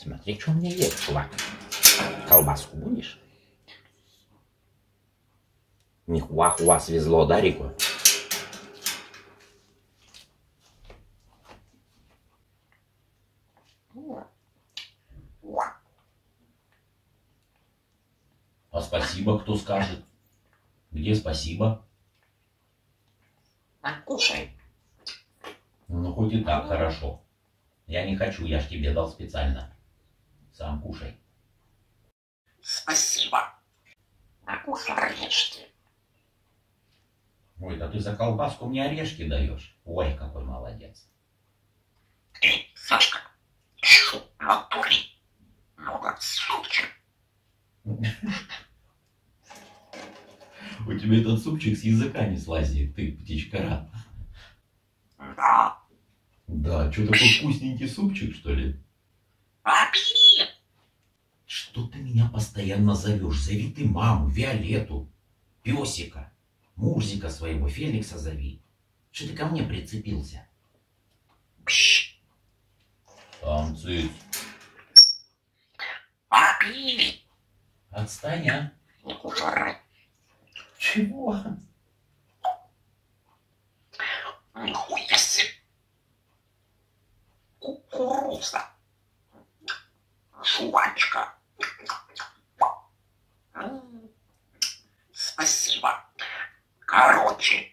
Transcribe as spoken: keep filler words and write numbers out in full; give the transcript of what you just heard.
Смотри, что у меня есть, чувак. Колбаску будешь? Нихуа-хуа свезло, да, Рику? А спасибо кто скажет? Где спасибо? Кушай. Ну, хоть и так хорошо. Я не хочу, я ж тебе дал специально. Сам кушай. Спасибо. А кушай орешки. Ой, да ты за колбаску мне орешки даешь. Ой, какой молодец. Эй, Сашка, шу, натуре. Много супчик. У тебя этот супчик с языка не слазит, ты, птичка-рад. Да. Да, что такой вкусненький супчик, что ли? Папи! Что ты меня постоянно зовешь? Зови ты маму, Виолетту, песика, Мурзика своего, Феликса зови. Что ты ко мне прицепился? Пш. Там цыц. Папи! Отстань, а? Не кушай. Чего? Нихуя себе. Кукуруза. Жвачка. Спасибо. Короче,